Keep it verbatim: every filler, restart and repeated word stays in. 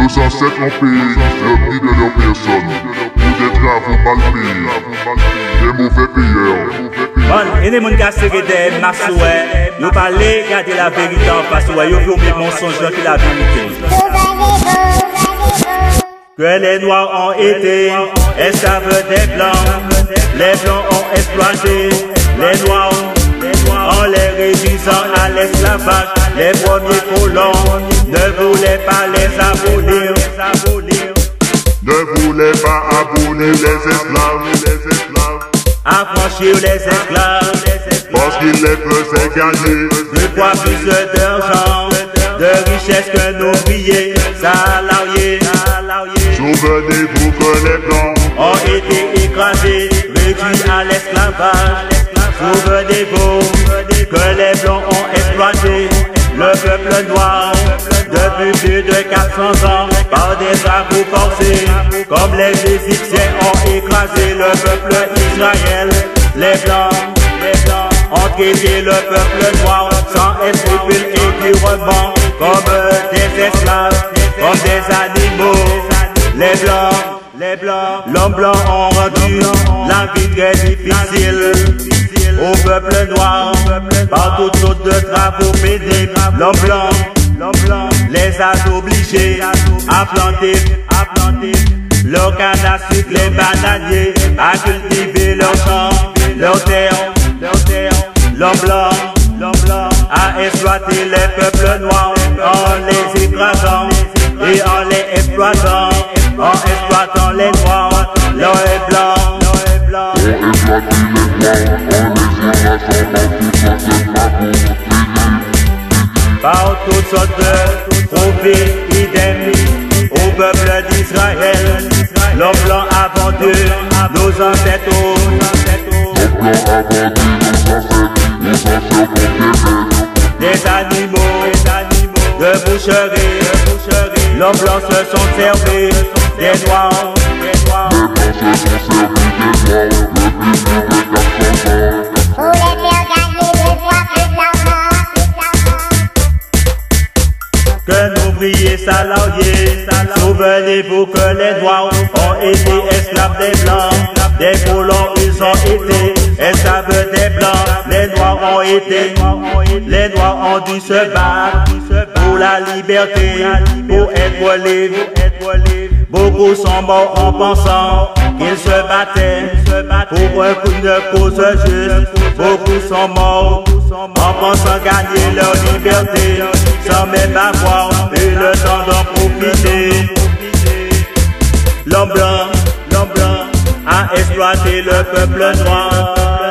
Nos ancêtres ont payé le prix de leur personne pour des travaux mal payés, des mauvais payeurs. Bon, et les gens qui ont serré Maxoué, ils parlent, garder la vérité en face, ils ont oublié le mensonge que la vérité. Que les noirs ont été esclaves des blancs, les blancs ont exploité les noirs, en les réduisant à l'esclavage. Les premiers colons ne voulaient pas les abolir, ne voulaient pas abolir les esclaves, affranchir les esclaves, parce qu'ils les faisaient gagner deux fois plus d'argent, de richesse que nos ouvriers salariés. Souvenez-vous que les blancs ont été écrasés, réduits à l'esclavage. Souvenez-vous que les blancs ont exploité le peuple noir depuis plus de quatre cents ans par des travaux forcés, comme les Égyptiens ont écrasé le peuple Israël. Les blancs, les blancs ont traité le peuple noir sans scrupule et durement comme des esclaves, comme des animaux. Les blancs, les blancs, l'homme blanc ont rendu la vie très difficile au peuple noir par toutes sortes de travaux pénibles. L'homme blanc, l'homme blanc les a obligés à planter, à planter leur canne à sucre, les bananiers, à cultiver leurs champs, leurs terres, leurs terres. L'homme blanc, l'homme blanc a exploité les peuples noirs en les écrasant et en les exploitant. En exploitant les noirs, l'or est blanc, l'or est blanc. On exploite les noirs, on les par toutes sortes de profits, idem au peuple d'Israël. L'homme blanc a vendu nos ancêtres. L'homme blanc a vendu nos ancêtres, nos ancêtres ont des animaux, de boucherie. L'homme blanc se sont servis des noirs, des noirs. Les blancs se sont servis des noirs depuis plus de quatre cents ans. Pour les faire gagner deux fois plus d'argent. Que nos ouvriers salariés, souvenez-vous que les noirs ont été esclaves des blancs, des colons ils ont été esclaves des blancs. Les noirs ont été, les noirs ont dû se battre pour la liberté, pour être libres. Beaucoup sont morts en pensant qu'ils se battaient pour une cause juste. Beaucoup sont morts en pensant gagner leur liberté, sans même avoir eu le temps d'en profiter. L'homme blanc, l'homme blanc a exploité le peuple noir